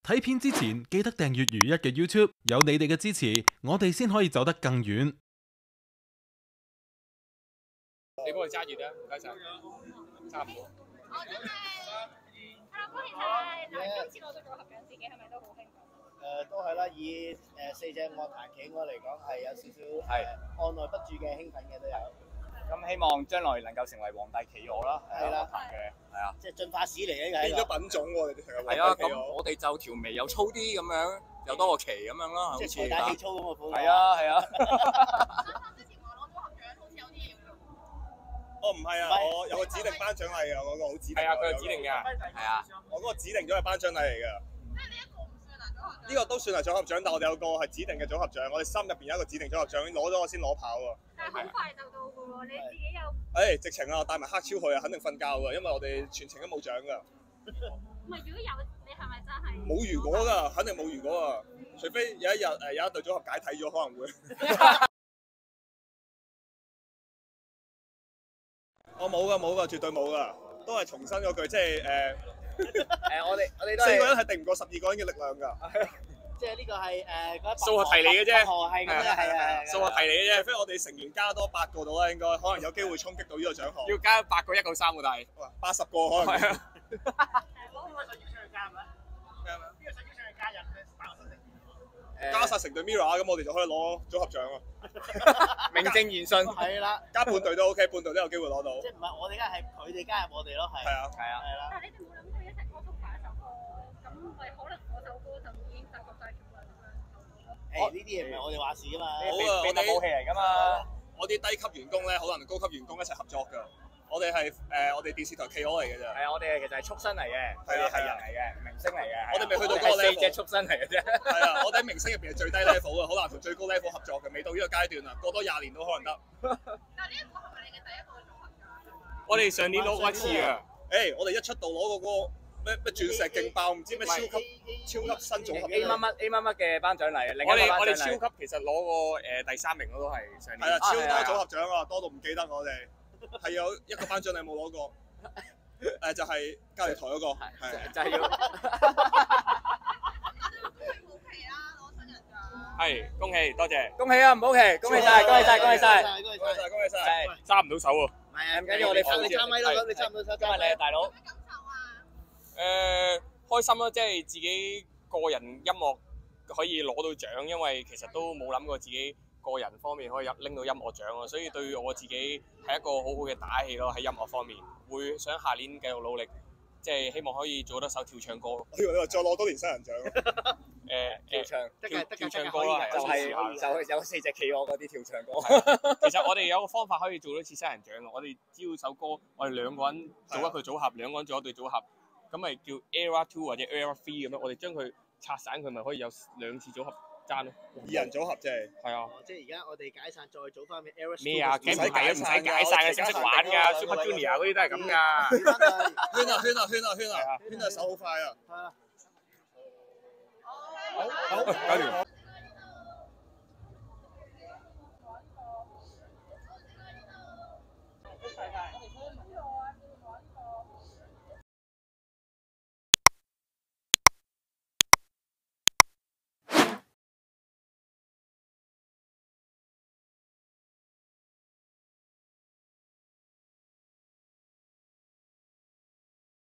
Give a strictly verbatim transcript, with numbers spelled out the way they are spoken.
睇片之前記得訂閱如一嘅 YouTube， 有你哋嘅支持，我哋先可以走得更遠。 你幫佢揸住啦，唔該晒。差唔多。 我真係，hello，恭喜晒！嗱，今次攞到組合獎，自己係咪都好興奮？ 誒，都係啦，以誒四隻樂壇企鵝嚟講，係有少少誒按捺不住嘅興奮嘅都有。 咁希望將來能夠成為皇帝企鵝啦， 係啦， 嘅係啊， 即係進化史嚟嘅， 變咗品種喎，你哋係係啊，咁我哋就條眉又粗啲咁樣，又多個旗咁樣啦，好似即係財大氣粗咁嘅款。 係啊係啊。 之前話攞組合獎，好似有啲嘢㗎。 哦，唔係啊，我有個指定頒獎禮㗎，我個好指定。 係啊，佢係指定㗎。係啊， 我嗰個指定咗係頒獎禮嚟㗎。 即係呢一個唔算係組合獎。 呢個都算係組合獎，但我哋有個係指定嘅組合獎，我哋心入邊有一個指定組合獎，攞咗我先攞跑喎。 但係好快就到㗎喎，你自己有。 誒，直情啊，我帶埋黑超去啊，肯定瞓覺㗎，因為我哋全程都冇獎㗎。 唔係，如果有，你係咪真係？ 冇如果㗎，肯定冇如果啊！除非有一日誒有一隊組合解體咗，可能會。我冇㗎，冇㗎，絕對冇㗎，都係重申嗰句，即係誒誒，我哋我哋都四個人係敵唔過十二個人嘅力量㗎。 即係呢個係誒嗰數學題嚟嘅啫， 數學係咁嘅，係啊， 數學題嚟嘅啫。 除非我哋成員加多八個到啦，應該可能有機會衝擊到呢個獎項。 要加八個一個三個大， 哇，八十個可能。 係啊。 我可唔可以上要上去加咩？ 咩啊？ 邊個想要上去加人咧？打我身加晒成隊 Mirror 咁，我哋就可以攞組合獎啊！ 名正言順。 係啦， 加半隊都 OK，半隊都有機會攞到。 即係唔係我哋加係佢哋加入我哋咯，係。 係啊， 係啊。 係啦。 但係你哋冇諗過一齊歌曲化一首歌，咁咪可能嗰首歌就已經集合晒全部人咁樣。 誒呢啲嘢唔係我哋話事㗎嘛。 好啊，我哋武器嚟㗎嘛。 我啲低級員工咧，可能高級員工一齊合作㗎。我哋係誒，我哋電視台企鵝嚟嘅啫。 係啊，我哋其實係畜生嚟嘅，佢哋係人嚟嘅，明星嚟嘅。 我哋未去到嗰個 level。 四隻畜生嚟嘅啫。 係啊，我哋喺明星入邊係最低 level 啊，好難同最高 level 合作嘅，未到呢個階段啊，過多廿年都可能得。 但係呢一個係咪你嘅第一個組合㗎？ 我哋上年攞過一次啊。 誒，我哋一出道攞過嗰個咩咩鑽石勁爆，唔知咩超級超級新組合。 A 乜乜 A 乜乜嘅頒獎禮，我哋我哋超級其實攞過誒第三名咯，都係上年。 係啊，超多組合獎啊，多到唔記得我哋。係有一個頒獎禮冇攞過，誒就係隔離台嗰個，係就係要。係恭喜多謝，恭喜啊唔好奇，恭喜晒，恭喜晒，恭喜晒， 恭喜晒， 恭喜晒， 係揸唔到手喎。 唔係啊，唔緊要，我哋你揸咪咯，你揸唔到手， 今日你係大佬。 咩感受啊？ 誒開心咯，即係自己個人音樂可以攞到獎，因為其實都冇諗過自己個人方面可以入拎到音樂獎啊，所以對我自己係一個好好嘅打氣咯。喺音樂方面，會想下年繼續努力，即係希望可以做得首跳唱歌。 我以為你話再攞多年新人獎。 誒跳唱跳跳唱歌可以啦， 嘅就係可以嘅就有四隻企鵝嗰啲跳唱歌。其實我哋有個方法可以做到似新人獎嘅，我哋只要首歌，我哋兩個人做一個組合，兩個人做一對組合，咁咪叫 Era Two 或者 Era Three 咁樣，我哋將佢拆散佢，咪可以有兩次組合爭咯。 二人組合啫。 係啊。 即係而家我哋解散再組翻咩 Eras 咩啊？梗唔係唔使解散嘅，識唔識玩㗎？Super Junior 嗰啲都係咁㗎。 圈啊圈啊圈啊圈啊，圈啊手好快啊！ 係啊。 好， 搞掂。